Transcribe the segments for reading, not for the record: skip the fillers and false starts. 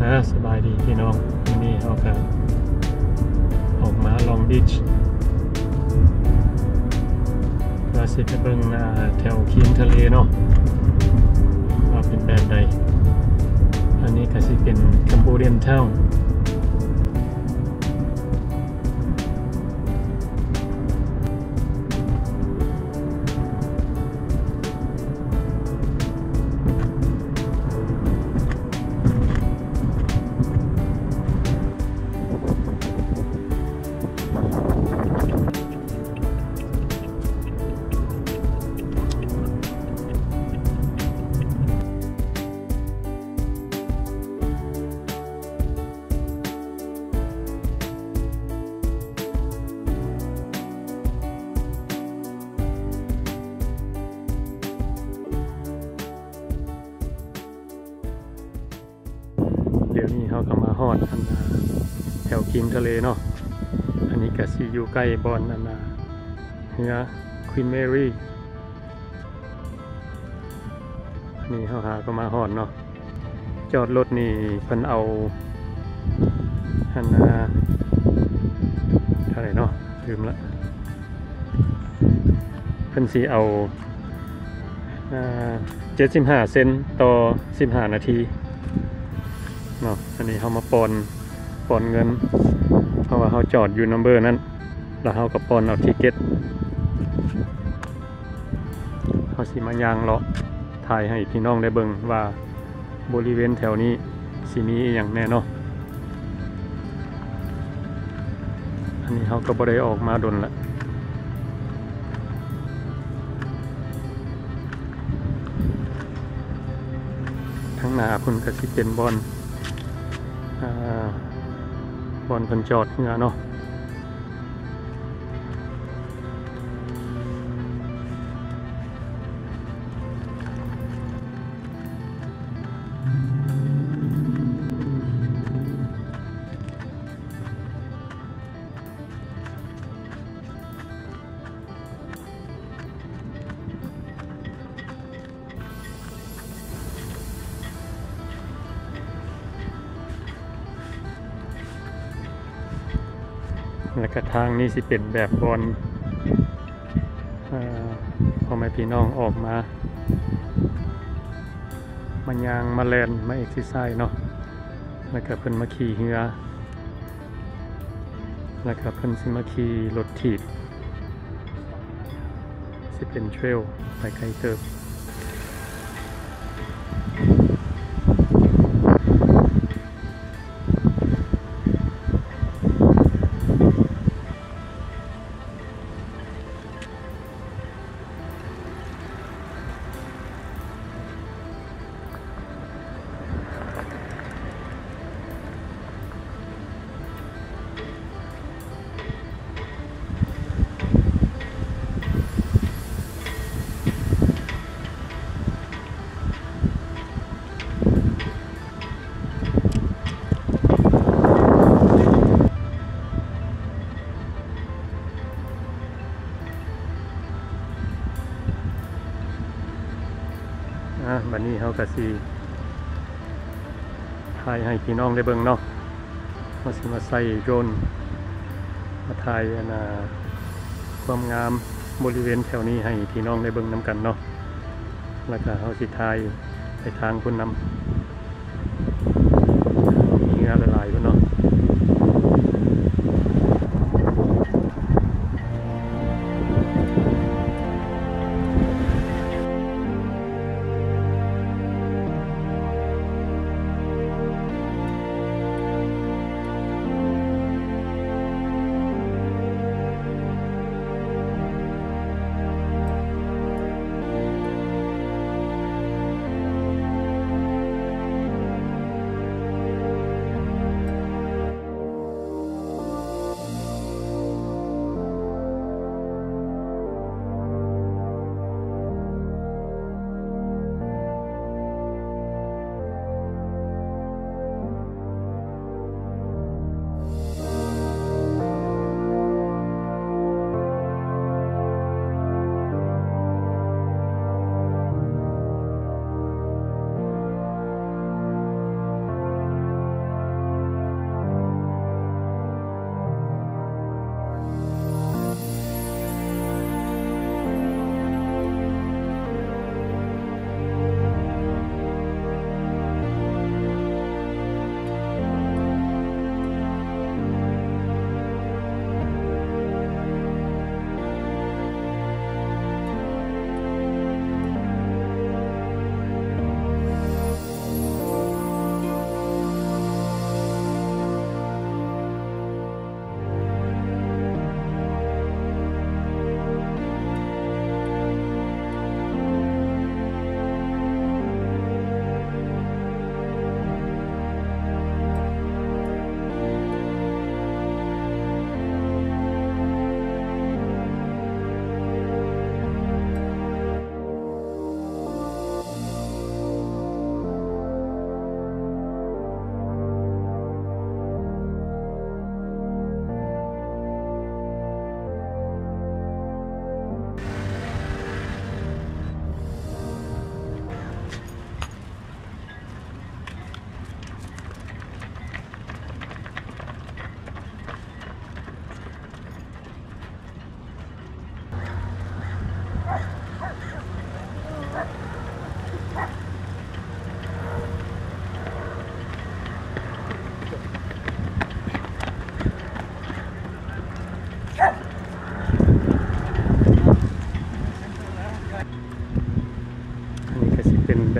สบายดีพี่น้องวันนี้เราก็ออกมาลองบีชเราสิไปเบิ่งแถวคิมทะเลเนาะว่าเป็นแบบใดอันนี้ก็สิเป็นคัมโบเดียนทาวน์เดี๋ยวนี้เขาก็มาฮอดแถวคิมทะเลเนาะอันนี้ก็สิอยู่ใกล้บอนเรือควีนแมรี่อันนี้เขาหาก็มาฮอดเนาะจอดรถนี่เพิ่นเอาเท่าไหร่เนาะลืมละเพิ่นสิเอา75 เซนต์ต่อ15 นาทีเนาะอันนี้เขามาปอนเงินเพราะว่าเขาจอดอยู่นัมเบอร์นั้นแล้วเขาก็ปอนเอาทิเก็ตเขาสิมายางเลาะถ่ายให้พี่น้องได้เบิ่งว่าบริเวณแถวนี้สิมีอย่างแน่เนาะอันนี้เขาก็บ่ได้ออกมาดนละทั้งหน้าคุณก็สิเป็นบอนเพิ่นจอดเรือเนาะและกระทางนี้สิเป็นแบบบอลพ่อแม่พี่น้องออกมามันยางมาแลนมาเอ็กซิไซส์เนาะแล้วก็เพิ่นมาขี่เรือแล้วก็เพิ่นสิมาขี่รถถีบสิเป็นเทรลไปไกลเติบบัดนี้เขาก็สิถ่ายให้พี่น้องได้เบิ่งเนาะว่าสิมาใส่โดรนมาถ่ายความงามบริเวณแถวนี้ให้พี่น้องได้เบิ่งนำกันเนาะแล้วก็เขาสิถ่ายไปทางคุณนำมีงานหลายๆเนาะ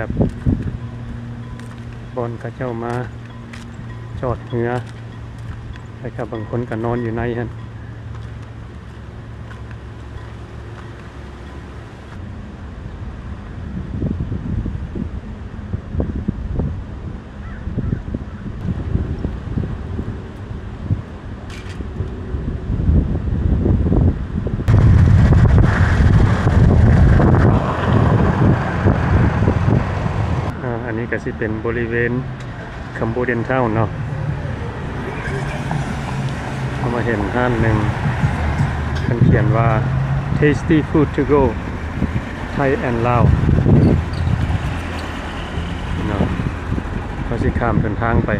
แบบบอนกระเจ้ามาจอดเหือแล้วก็บางคนก็นอนอยู่ในฮะอันนี้ก็สิเป็นบริเวณคัมโบเดียนทาวน์เนาะเรามาเห็นห้างหนึ่งมันเขียนว่า tasty food to go Thai and Lao เนาะเราสิข้ามเดินทางไป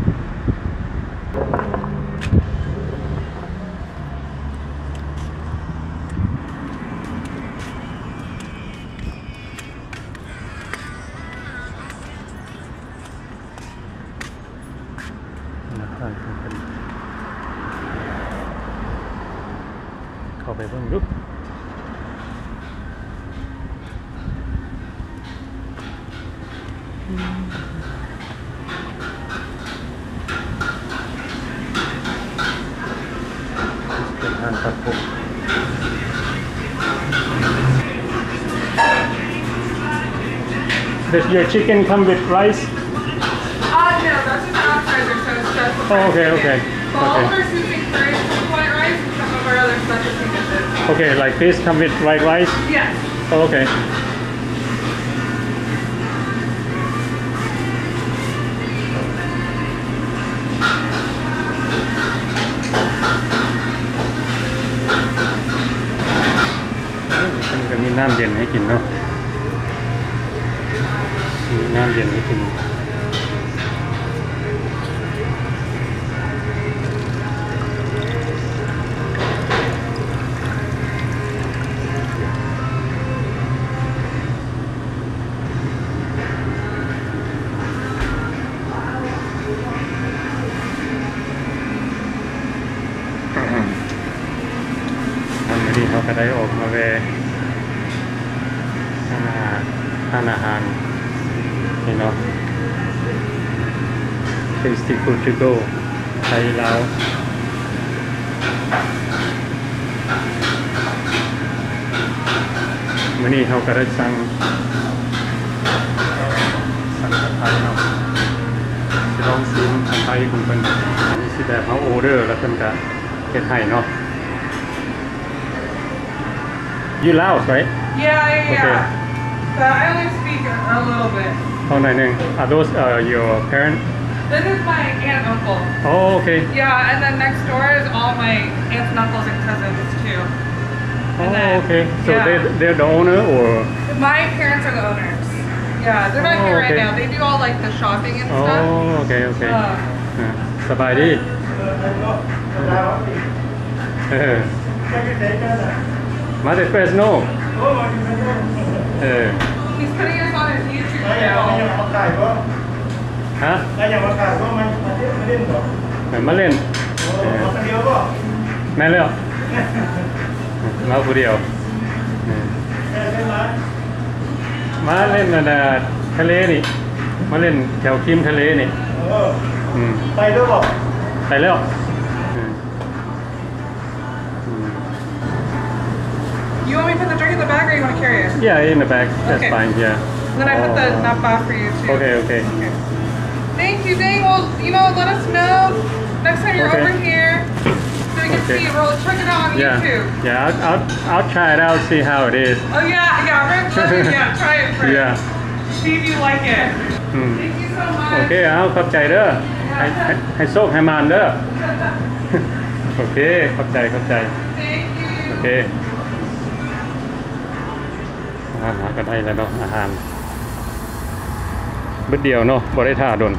เข้าไปเบิ่งดูเป็นอาหารตัดผม Does your chicken come with rice? No, that's just appetizer, so it's just the Oh, okay, okay. Well, all Okay. of our seasoning curries come with white rice and some of our other specialty dishes. Okay, like this come with white rice? Yes. Oh, okay. มันก็มีน้ำเย็นให้กินเนาะมีน้ำเย็นให้กินวันนี้เขาก็ได้ออกมาแวะทานอาหารนี่เนาะ Tasty food to go ไทยลาววันนี้เขาก็ได้สั่งไทยเนาะจะลองซื้อไทยของเพิ่นอันนี้สิแบบเขาออเดอร์แล้วเพิ่นก็เฮ็ดให้เนาะYou Laos, right? Yeah. Okay. But I only speak a little bit. Oh, no. Are those your parents? This is my aunt and uncle. Oh, okay. Yeah, and then next door is all my aunts and uncles and cousins too. And Oh, then, okay. So yeah. they're the owner, or? My parents are the owners. Yeah, they're not here right okay. now. They do all like the shopping and stuff. Oh, okay. สบายดีมาแต่เฟสโน่ He's putting us on his YouTube channel. ฮะมาเล่นแม่เล่นมาผู้เดียวมาเล่นทะเลนี่มาเล่นแถวคิมทะเลนี่ไปแล้วบอกไปแล้ว You want me to put the drink in the bag or you want to carry it? Yeah, in the bag. That's Okay. fine. Yeah. Then I put the napa for you too. Okay. Thank you, Dang. Well, let us know next time you're over here so we can see it. We'll check it out on YouTube. Yeah. I'll try it out. See how it is. Oh yeah. Yeah, try it first. Yeah. See if you like it. Thank you so much. Okay. เอาขอบใจเด้อให้โชคให้มานเด้อโอเคขอบใจ Thank you. โอเคอาหารก็ได้แล้วเนาะอาหารเบิดเดียวเนาะบ่ได้ท่าดน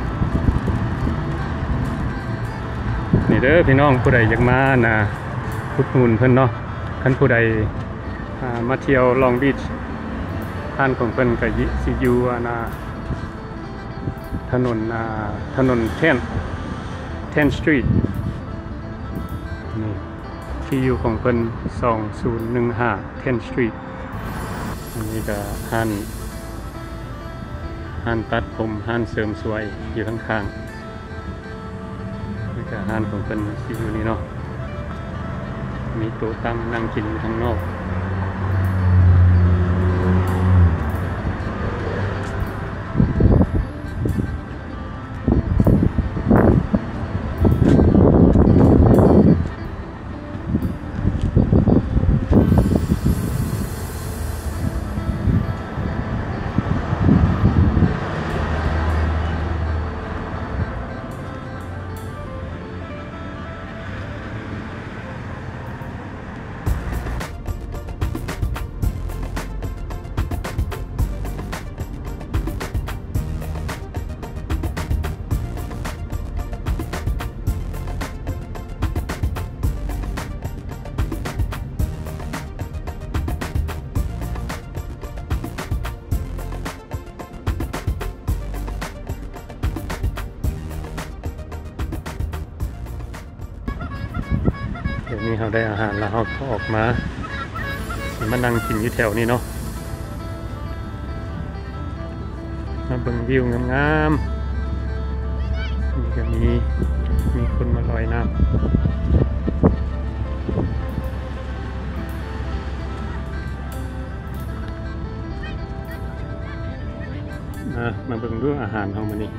นี่เด้อพี่น้องผู้ใดอยากมานะพุดหนุนเพิ่นเนาะคันผู้ใดมาเที่ยวลองบีชท่านของเพิ่นก็สิอยู่ถนน10 Street นี่ที่อยู่ของเพิ่น2015 10 Street อันนี้ก็ห้านห้านตัดผมห้านเสริมสวยอยู่ข้างๆนี่ก็ห้านของเพิ่นสิอยู่นี่เนาะมีโต๊ะตั้งนั่งกินอยู่ข้างนอกเดี๋ยวนี้เราได้อาหารแล้วเราก็ออกมานั่งกินอยู่แถวนี้เนาะมาเบิ่งวิวงามๆนี่ก็มีคนมาลอยน้ำมาเบิ่งดูอาหารเรามานี่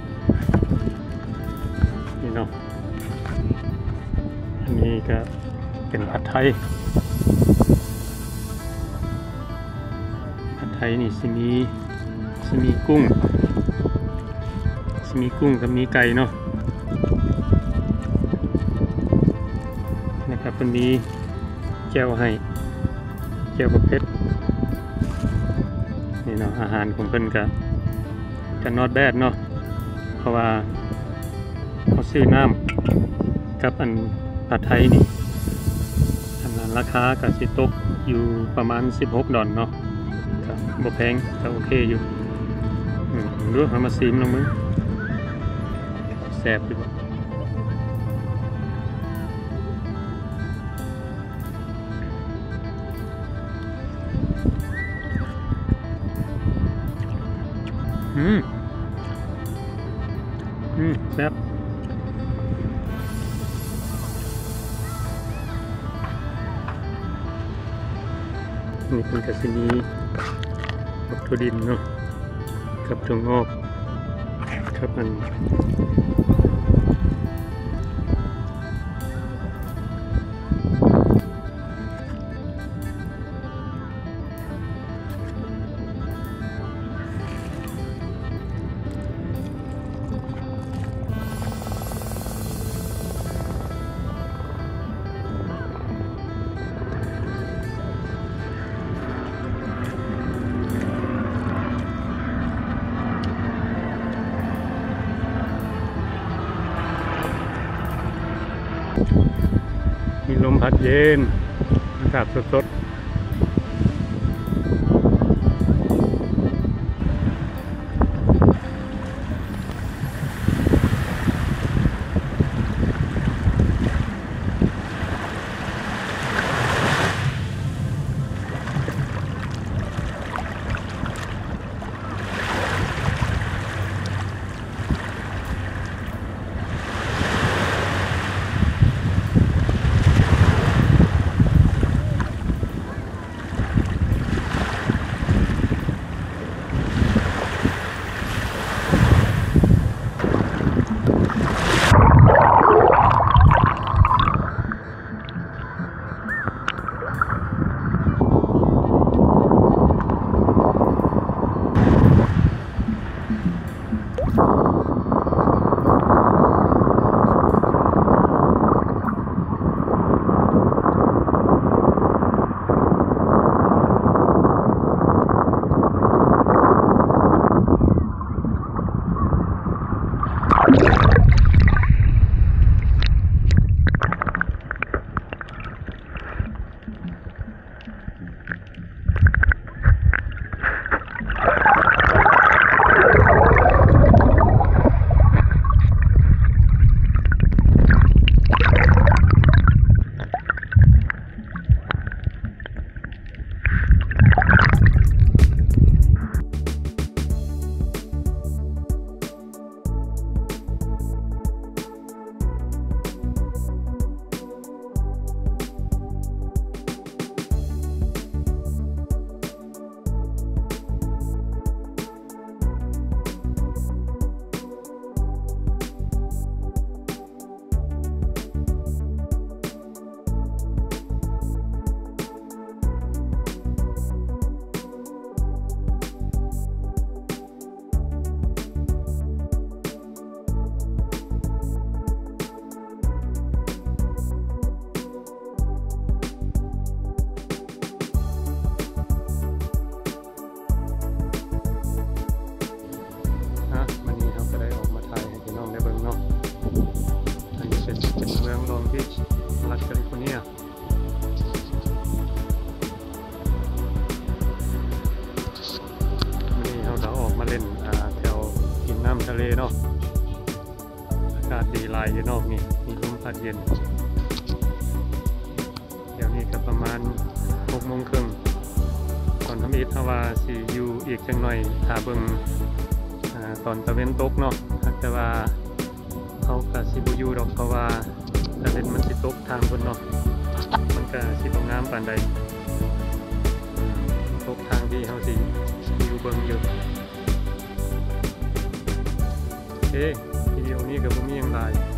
เนาะอันนี้ก็เป็นผัดไทยนี่สิมีกุ้งกับมีไก่เนาะนะครับมันมีแจ่วให้แจ่วกับเผ็ดนี่เนาะอาหารของเพิ่นก็นอตแบดเนาะเพราะว่าเขาซื้อน้ำกับอันผัดไทยนี่อันนั้นราคาก็สิตกอยู่ประมาณ$16เนาะบ่แพงก็โอเคอยู่ดูเอามาซีมลงมือแซ่บอยู่แซ่บนี่เป็นกระสินีกับถั่วดินเนาะกับถั่วงอกครับมันมีลมพัดเย็นอากาศสดาศดีหลายอยู่นอกนี่มีลมพัดเย็นเดี๋ยวนี้ก็ประมาณ6 โมงครึ่งตอนทำอิฐทว่าสิอยู่อีกจังหน่อยถ้าเบิ่งตอนตะเวนตกเนาะแต่ว่าเขาก็สิบ่อยู่ดอกเพราะว่าตะเวนมันสิตกทางเพิ่นเนาะมันก็สิบ่งามปานใดตกทางที่เฮาสิอยู่เบิ่งอยู่โอเควิดีโอนี้ก็บ่มีหยังหลาย